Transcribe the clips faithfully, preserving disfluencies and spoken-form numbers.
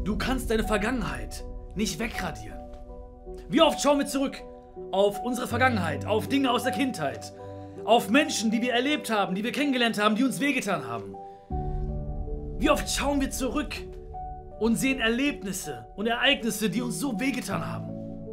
Du kannst deine Vergangenheit nicht wegradieren. Wie oft schauen wir zurück auf unsere Vergangenheit, auf Dinge aus der Kindheit, auf Menschen, die wir erlebt haben, die wir kennengelernt haben, die uns wehgetan haben. Wie oft schauen wir zurück und sehen Erlebnisse und Ereignisse, die uns so wehgetan haben.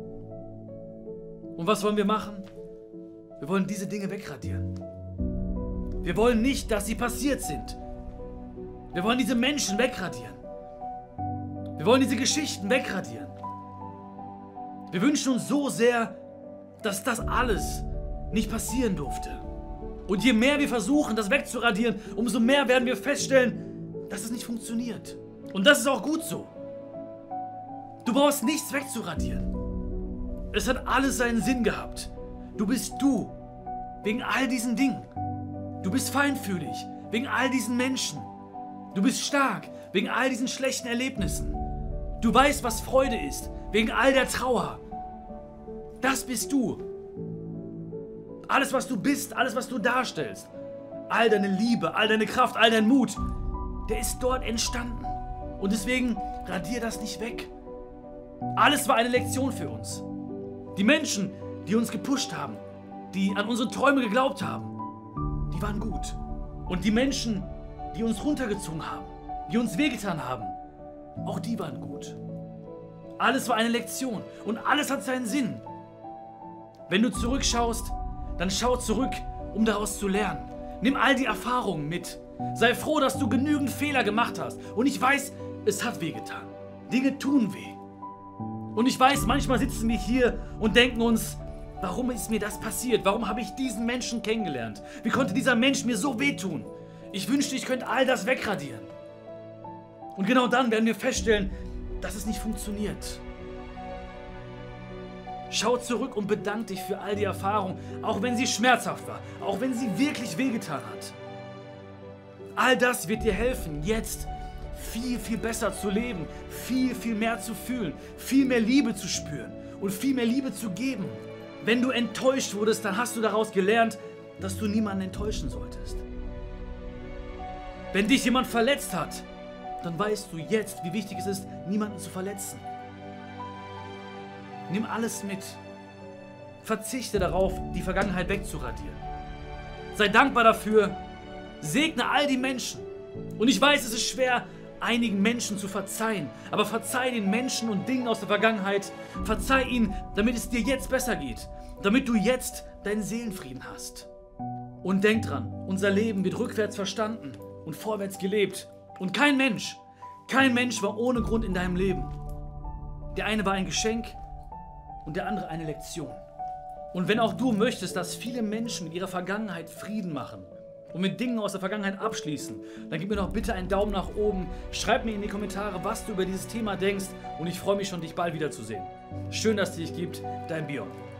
Und was wollen wir machen? Wir wollen diese Dinge wegradieren. Wir wollen nicht, dass sie passiert sind. Wir wollen diese Menschen wegradieren. Wir wollen diese Geschichten wegradieren. Wir wünschen uns so sehr, dass das alles nicht passieren durfte. Und je mehr wir versuchen, das wegzuradieren, umso mehr werden wir feststellen, dass es nicht funktioniert. Und das ist auch gut so. Du brauchst nichts wegzuradieren. Es hat alles seinen Sinn gehabt. Du bist du, wegen all diesen Dingen. Du bist feinfühlig, wegen all diesen Menschen. Du bist stark, wegen all diesen schlechten Erlebnissen. Du weißt, was Freude ist, wegen all der Trauer. Das bist du. Alles, was du bist, alles, was du darstellst, all deine Liebe, all deine Kraft, all dein Mut, der ist dort entstanden. Und deswegen radier das nicht weg. Alles war eine Lektion für uns. Die Menschen, die uns gepusht haben, die an unsere Träume geglaubt haben, die waren gut. Und die Menschen, die uns runtergezogen haben, die uns wehgetan haben, auch die waren gut. Alles war eine Lektion und alles hat seinen Sinn. Wenn du zurückschaust, dann schau zurück, um daraus zu lernen. Nimm all die Erfahrungen mit. Sei froh, dass du genügend Fehler gemacht hast. Und ich weiß, es hat wehgetan. Dinge tun weh. Und ich weiß, manchmal sitzen wir hier und denken uns, warum ist mir das passiert? Warum habe ich diesen Menschen kennengelernt? Wie konnte dieser Mensch mir so wehtun? Ich wünschte, ich könnte all das wegradieren. Und genau dann werden wir feststellen, dass es nicht funktioniert. Schau zurück und bedank dich für all die Erfahrung, auch wenn sie schmerzhaft war, auch wenn sie wirklich wehgetan hat. All das wird dir helfen, jetzt viel, viel besser zu leben, viel, viel mehr zu fühlen, viel mehr Liebe zu spüren und viel mehr Liebe zu geben. Wenn du enttäuscht wurdest, dann hast du daraus gelernt, dass du niemanden enttäuschen solltest. Wenn dich jemand verletzt hat, dann weißt du jetzt, wie wichtig es ist, niemanden zu verletzen. Nimm alles mit. Verzichte darauf, die Vergangenheit wegzuradieren. Sei dankbar dafür. Segne all die Menschen. Und ich weiß, es ist schwer, einigen Menschen zu verzeihen. Aber verzeih den Menschen und Dingen aus der Vergangenheit. Verzeih ihnen, damit es dir jetzt besser geht. Damit du jetzt deinen Seelenfrieden hast. Und denk dran, unser Leben wird rückwärts verstanden und vorwärts gelebt. Und kein Mensch, kein Mensch war ohne Grund in deinem Leben. Der eine war ein Geschenk und der andere eine Lektion. Und wenn auch du möchtest, dass viele Menschen mit ihrer Vergangenheit Frieden machen und mit Dingen aus der Vergangenheit abschließen, dann gib mir doch bitte einen Daumen nach oben, schreib mir in die Kommentare, was du über dieses Thema denkst und ich freue mich schon, dich bald wiederzusehen. Schön, dass es dich gibt, dein Björn.